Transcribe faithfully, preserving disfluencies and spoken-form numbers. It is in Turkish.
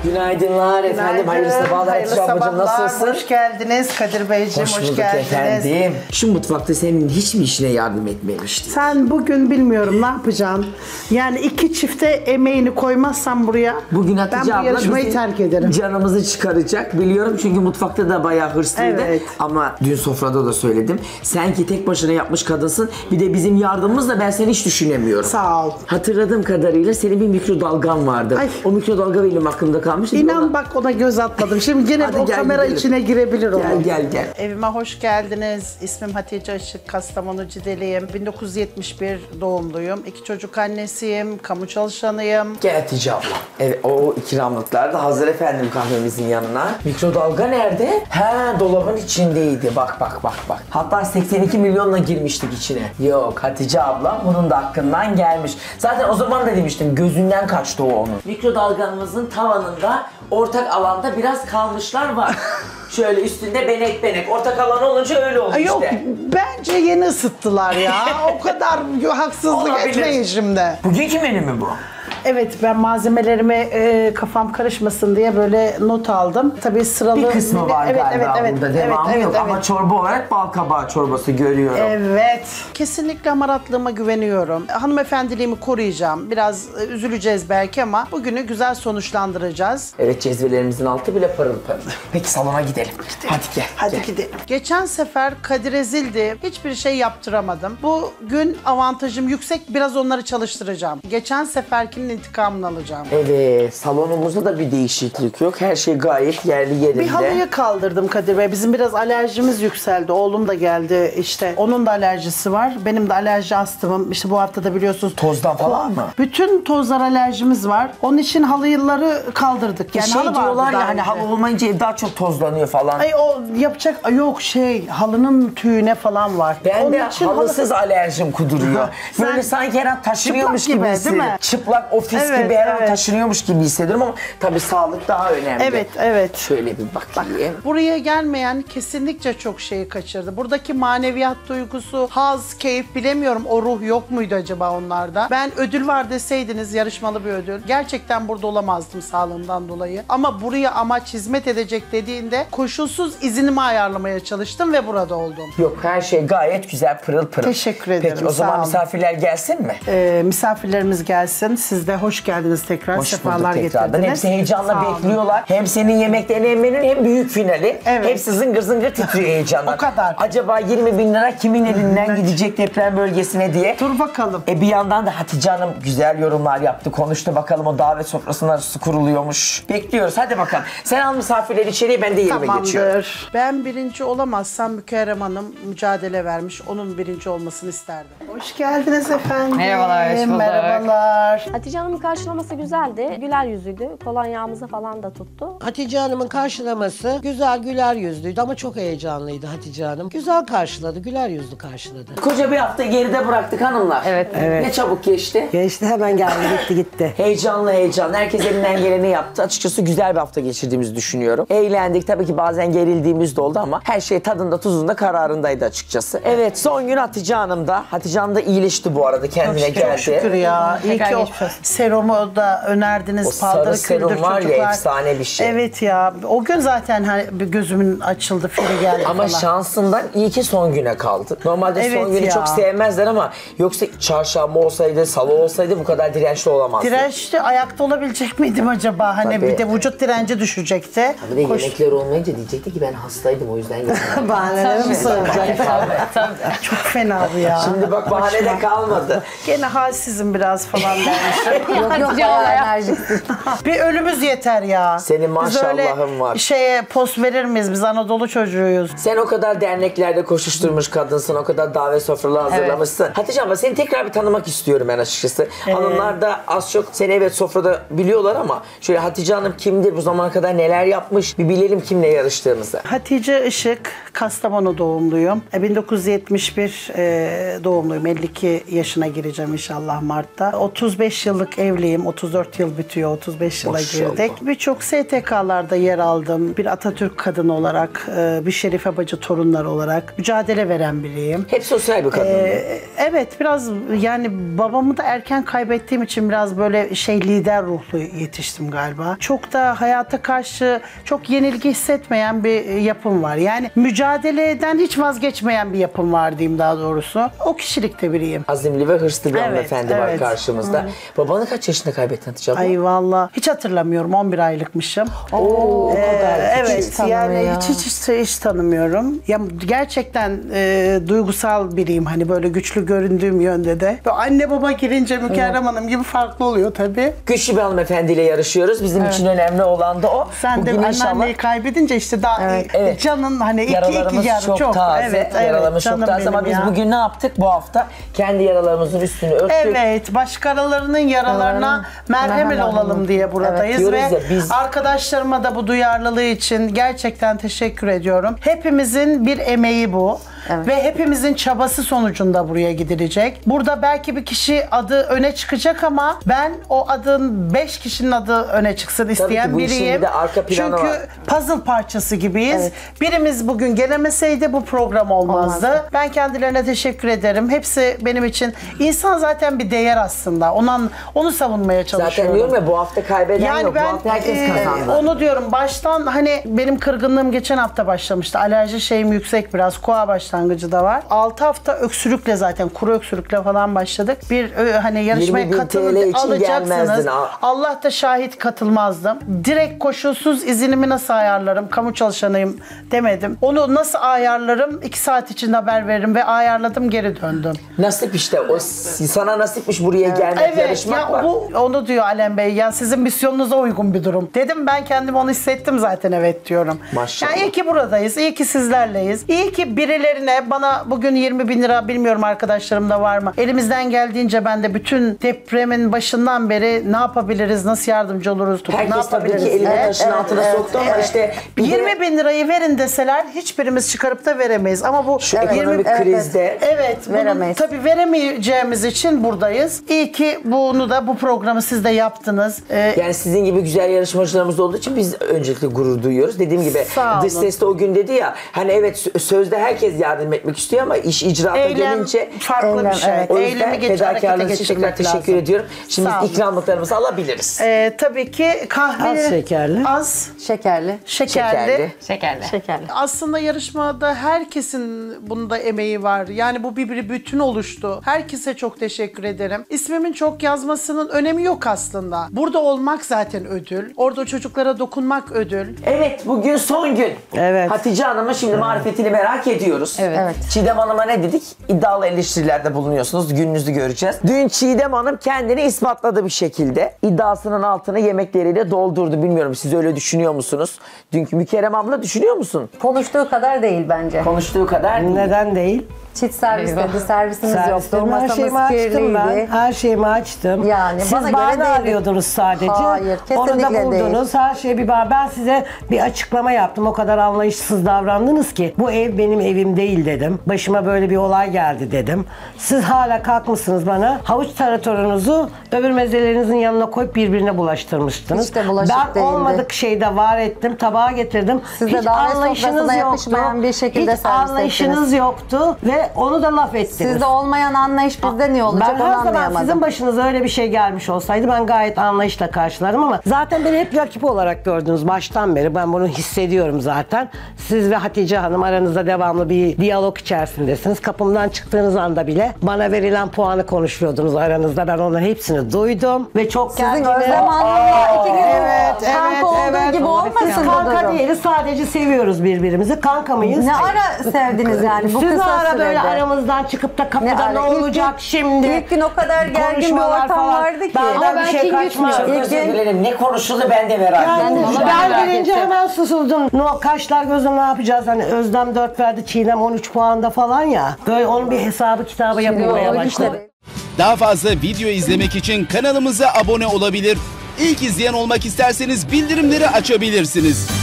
Günaydınlar efendim, hayırlı sabahlar. Hayırlı sabahlar, nasılsın? hoş geldiniz Kadir Beyciğim, hoş, Hoş bulduk geldiniz. efendim. Şu mutfakta senin hiç mi işine yardım etmemiştin? Sen bugün bilmiyorum ne yapacaksın. Yani iki çifte emeğini koymazsan buraya Bugün Hatice ben bu abla yarışmayı bizim terk ederim. canımızı çıkaracak biliyorum çünkü mutfakta da bayağı hırslıydı. Evet. Ama dün sofrada da söyledim. Sen ki tek başına yapmış kadınsın. Bir de bizim yardımımızla ben seni hiç düşünemiyorum. Sağ ol. Hatırladığım kadarıyla senin bir mikrodalgan vardı. Ay. O mikrodalga benim aklımda kalmış. İnan Ona... bak ona göz atmadım. Şimdi gene Hadi o gel kamera gidelim. içine girebilir o. Gel gel gel. Evime hoş geldiniz. İsmim Hatice Işık, Kastamonu Cideliyim. bin dokuz yüz yetmiş bir doğumluyum. İki çocuk annesiyim, kamu çalışanıyım. Gel Hatice abla. Evet, o ikramlıklar da hazır efendim kahvemizin yanına. Mikrodalga nerede? He, dolabın içindeydi. Bak bak bak bak. Hatta seksen iki milyonla girmiştik içine. Yok Hatice abla bunun da hakkından gelmiş. Zaten o zaman da demiştim gözünden kaçtı o onun. Mikrodalgamızın tavanında ortak alanda biraz kalmışlar var. Şöyle üstünde benek benek. Ortak alan olunca öyle oldu Ay işte. yok, bence yeni ısıttılar ya. O kadar haksızlık Olabilir. etmeyin şimdi. Bugünkü menü mü bu? Evet, ben malzemelerime e, kafam karışmasın diye böyle not aldım. Tabii sıralı... Bir kısmı var evet, galiba evet, burada. evet, Devamı evet, yok evet, ama evet. çorba olarak bal kabağı çorbası görüyorum. Evet. Kesinlikle hamaratlığıma güveniyorum. Hanımefendiliğimi koruyacağım. Biraz e, üzüleceğiz belki ama bugünü güzel sonuçlandıracağız. Evet, cezvelerimizin altı bile parıl parıl. Peki salona gidelim. Hadi gel. Hadi gel. gidelim. Geçen sefer Kadir ezildi. Hiçbir şey yaptıramadım. Bugün avantajım yüksek. Biraz onları çalıştıracağım. Geçen seferkinin intikamını alacağım. Evet, salonumuzda da bir değişiklik yok. Her şey gayet yerli yerinde. Bir halıyı kaldırdım Kadir Bey. Bizim biraz alerjimiz yükseldi. Oğlum da geldi işte. Onun da alerjisi var. Benim de alerji astımım. İşte bu hafta da biliyorsunuz. Tozdan falan mı? Bütün tozlar alerjimiz var. Onun için halıları kaldırdık. Yani şey halı vardı diyorlar ya daha hani önce. halı olmayınca ev daha çok tozlanıyor falan. Ay o yapacak Ay yok şey halının tüyüne falan var. Ben Onun de için halısız halı- alerjim kuduruyor. Sen- Böyle sanki her an taşınıyormuş Çıplak gibi, gibi, hissediyorum. değil mi? Çıplak ofis Evet, gibi her an evet. taşınıyormuş gibi hissediyorum ama tabii sağlık daha önemli. Evet, evet. Şöyle bir bakayım. Buraya gelmeyen kesinlikle çok şeyi kaçırdı. Buradaki maneviyat duygusu, haz, keyif bilemiyorum. O ruh yok muydu acaba onlarda? Ben ödül var deseydiniz, yarışmalı bir ödül. Gerçekten burada olamazdım sağlığımdan dolayı. Ama buraya amaç hizmet edecek dediğinde koşulsuz izinimi ayarlamaya çalıştım ve burada oldum. Yok, her şey gayet güzel, pırıl pırıl. Teşekkür ederim, Peki o sağ zaman olun. misafirler gelsin mi? Ee, misafirlerimiz gelsin. Siz de hoş geldiniz tekrar. Hoş Sefalar bulduk tekrardan. getirdiniz. Hepsi heyecanla Sağ olun. bekliyorlar. Hem senin yemeklerini hem benim hem büyük finali. Evet. Hepsi zıngır zıngır titriyor heyecandan. O kadar. Acaba yirmi bin lira kimin elinden gidecek deprem bölgesine diye. Dur bakalım. E bir yandan da Hatice Hanım güzel yorumlar yaptı. Konuştu bakalım o davet sofrasında su kuruluyormuş. Bekliyoruz. Hadi bakalım. Sen al misafirleri içeriye, ben de yerime geçiyorum. Tamamdır. Ben birinci olamazsam Mükerrem Hanım mücadele vermiş. Onun birinci olmasını isterdim. Hoş geldiniz efendim. Merhabalar, hoş bulduk. Merhabalar. Hatice Hanım'ın karşılaması güzeldi. Güler yüzlüydü. Kolonyamızı falan da tuttu. Hatice Hanım'ın karşılaması güzel, güler yüzlüydü ama çok heyecanlıydı Hatice Hanım. Güzel karşıladı, güler yüzlü karşıladı. Koca bir hafta geride bıraktık hanımlar. Evet. Ne çabuk geçti. Geçti, hemen geldi, gitti gitti. Heyecanlı heyecanlı. Herkes elinden geleni yaptı. Açıkçası güzel bir hafta geçirdiğimizi düşünüyorum. Eğlendik. Tabii ki bazen gerildiğimiz de oldu ama her şey tadında tuzunda kararındaydı açıkçası. Evet, son gün Hatice Hanım da. Hatice Hanım da iyileşti bu arada. Kendine Çok geldi. şükür ya. İyi Tekrar ki o geçmiş olsun. serumu da önerdiniz. O sarı Paldır serum küldür var ya, çocuklar. efsane bir şey. Evet ya. O gün zaten hani bir gözümün açıldı, fili geldi Ama falan. şansından iyi ki son güne kaldı. Normalde Evet son günü ya. çok sevmezler ama yoksa çarşamba olsaydı, salı olsaydı bu kadar dirençli olamazdı. Dirençli ayakta olabilecek miydim acaba? Hani Tabii. bir de vücut direnci düşecekti. Bir de Koş- yemekler olmayınca diyecekti ki ben hastaydım o yüzden gelmedim. Bahanelere mi sığınacak? Tabii, tabii. Çok fena bu ya. Şimdi bak bahane de kalmadı. Gene halsizim biraz falan dermişim. Yok yok, Hatice bayağı abla ya. enerjiksin. Bir ölümüz yeter ya. Senin Biz öyle maşallahın var. şeye post verir miyiz? Biz Anadolu çocuğuyuz. Sen o kadar derneklerde koşuşturmuş kadınsın, o kadar davet sofraları hazırlamışsın. Hatice abla seni tekrar bir tanımak istiyorum ben açıkçası. Hanımlar da az çok seni evet sofrada biliyorlar ama şöyle Hatice Hanım kimdir, bu zamana kadar neler yapmış, bir bilelim kimle yarıştığımızı. Hatice Işık, Kastamonu doğumluyum. E, bin dokuz yüz yetmiş bir e, doğumluyum. elli iki yaşına gireceğim inşallah Mart'ta. otuz beş yıllık yıllık evliyim. otuz dört yıl bitiyor. otuz beş yıla Maşallah. girdik. Birçok S T K'larda yer aldım. Bir Atatürk kadını olarak, e, bir Şerife Bacı torunları olarak mücadele veren biriyim. Hep sosyal bir kadın. Ee, evet biraz yani babamı da erken kaybettiğim için biraz böyle şey lider ruhlu yetiştim galiba. Çok da hayata karşı çok yenilgi hissetmeyen bir yapım var. Yani mücadeleden hiç vazgeçmeyen bir yapım var diyeyim daha doğrusu. O kişilikte biriyim. Azimli ve hırslı bir Evet, hanımefendi var evet. karşımızda. Babanı kaç yaşında kaybettin Hatice abla? Ay valla hiç hatırlamıyorum, on bir aylıkmışım. Oo, o kadar Ee, küçük. evet yani tanımıyor. hiç, hiç hiç hiç tanımıyorum. Ya gerçekten e, duygusal biriyim hani böyle güçlü göründüğüm yönde de. Böyle anne baba girince Mükerrem Hanım gibi farklı oluyor tabii. Güçlü bir hanımefendiyle yarışıyoruz. Bizim için önemli olan da o. Sen de Bugün inşallah anneanneyi kaybedince işte daha evet. canın hani iki iki yaralarımız yarı çok, çok. taze. Evet, yaralarımız evet, çok canım taze ama benim biz ya. bugün ne yaptık bu hafta? Kendi yaralarımızın üstünü örttük. Evet, başkalarının yaralarına merhem merhem olalım diye buradayız Evet, ve diyoruz ya biz- arkadaşlarıma da bu duyarlılığı için gerçekten teşekkür ediyorum. Hepimizin bir emeği bu. Evet. Ve hepimizin çabası sonucunda buraya gidilecek. Burada belki bir kişi adı öne çıkacak ama ben o adın beş kişinin adı öne çıksın isteyen bu işin biriyim. bir de arka planı Çünkü var. puzzle parçası gibiyiz. Evet. Birimiz bugün gelemeseydi bu program olmazdı. Olmazdı. Ben kendilerine teşekkür ederim. Hepsi benim için insan zaten bir değer aslında. Ondan onu savunmaya çalışıyorum. Zaten diyorum ya bu hafta kaybeden Yani yok. ben bu hafta herkes e, kazandı. onu diyorum baştan hani benim kırgınlığım geçen hafta başlamıştı. Alerji şeyim yüksek biraz. Koa başlangıcı da var. altı hafta öksürükle zaten kuru öksürükle falan başladık. Bir ö, hani yarışmaya yirmi bin katılın T L için alacaksınız. gelmezdin. Al- Allah da şahit katılmazdım. Direkt koşulsuz izinimi nasıl ayarlarım? Kamu çalışanıyım demedim. Onu nasıl ayarlarım? iki saat içinde haber veririm ve ayarladım geri döndüm. Nasip işte. O sana nasipmiş buraya gelmek, Evet yarışmak ya var. bu onu diyor Alem Bey ya sizin misyonunuza uygun bir durum. Dedim ben kendim onu hissettim zaten evet diyorum. Maşallah. Ya iyi ki buradayız. İyi ki sizlerleyiz. İyi ki birilerine bana bugün yirmi bin lira bilmiyorum arkadaşlarımda var mı? Elimizden geldiğince ben de bütün depremin başından beri ne yapabiliriz? Nasıl yardımcı oluruz? Ne Herkes tabii ki yapabiliriz? elini Evet, taşın evet, altına evet, soktu ama evet. işte bir de yirmi bin lirayı verin deseler hiçbirimiz çıkarıp da veremeyiz. Ama bu şu ekonomik evet, krizde Evet, bunu Veremeyiz. tabii veremeyeceğimiz için buradayız. İyi ki bunu da bu programı siz de yaptınız. Ee, yani sizin gibi güzel yarışmacılarımız olduğu için biz öncelikle gurur duyuyoruz. Dediğim gibi Sağ dış olun. ses de o gün dedi ya hani evet sö- sözde herkes yardım etmek istiyor ama iş icraata eylem gelince farklı Eylem, bir şey. evet. o yüzden Eylemi geç, harekete fedakarlığınız için tekrar geçirmek teşekkür lazım. ediyorum. Şimdi Sağ biz olun. ikramlıklarımızı alabiliriz. Ee, tabii ki kahve Az şekerli. az Şekerli. şekerli. Şekerli. Şekerli. Aslında yarışmada herkesin bunda emeği var. Yani bu bir, bir bütün oluştu. Herkese çok teşekkür ederim. İsmimin çok yazmasının önemi yok aslında. Burada olmak zaten ödül. Orada çocuklara dokunmak ödül. Evet bugün son gün. Evet. Hatice Hanım'ın şimdi marifetini merak ediyoruz. Evet. Evet. Çiğdem Hanım'a ne dedik? İddialı eleştirilerde bulunuyorsunuz. Gününüzü göreceğiz. Dün Çiğdem Hanım kendini ispatladı bir şekilde. İddiasının altını yemekleriyle doldurdu. Bilmiyorum siz öyle düşünüyor musunuz? Dünkü Mükerrem abla düşünüyor musun? Konuştuğu kadar değil bence. Konuştuğu kadar değil. Neden değil? Çift servis dedi, servisimiz yoktu, Servislerimi, her masamız şeyimi açtım ben. kirliydi. Her şeyimi açtım. Yani Siz bana göre bahane değildi. arıyordunuz sadece. Hayır, Onu da kesinlikle buldunuz. Her şeye bir bahane. Ben size bir açıklama yaptım. O kadar anlayışsız davrandınız ki. Bu ev benim evim değil dedim. Başıma böyle bir olay geldi dedim. Siz hala kalkmışsınız bana. Havuç taratorunuzu öbür mezelerinizin yanına koyup birbirine bulaştırmıştınız. Hiç de bulaşık ben değildi. olmadık şeyde var ettim. Tabağa getirdim. Siz de Hiç davet anlayışınız sofrasına yoktu. yakışmayan bir şekilde Hiç servis anlayışınız ettiniz. yoktu. Ve onu da laf ettiniz. Sizde olmayan anlayış bizde niye olacak Ben onu her zaman anlayamadım. sizin başınıza öyle bir şey gelmiş olsaydı ben gayet anlayışla karşılarım ama zaten beni hep rakip olarak gördünüz baştan beri. Ben bunu hissediyorum zaten. Siz ve Hatice Hanım aranızda devamlı bir diyalog içerisindesiniz. Kapımdan çıktığınız anda bile bana verilen puanı konuşuyordunuz aranızda. Ben onların hepsini duydum ve çok Sizin gerginim. Özlem Hanım'la iki gün Evet, kanka evet, olduğu evet. gibi olmasın Biz bu kanka durum. değiliz. Sadece seviyoruz birbirimizi. Kanka mıyız? Ne ara sevdiniz yani bu Siz kısa ara sürede? böyle aramızdan çıkıp da kapıda ne, ara? İlk olacak gün- şimdi? ilk gün o kadar gergin bir Konuşmalar ortam falan. vardı ki. Benden Ama bir şey kaçmaz. Çok İlk özür gün- dilerim. Ne konuşuldu ben de merak Yani ediyorum. ben gelince hemen susuzum. No, kaşlar gözüm ne yapacağız? Hani Özlem dört verdi, Çiğdem on üç puanda falan ya. Böyle onun bir hesabı kitabı yapılmaya başladı. Daha fazla video izlemek için kanalımıza abone olabilir. İlk izleyen olmak isterseniz bildirimleri açabilirsiniz.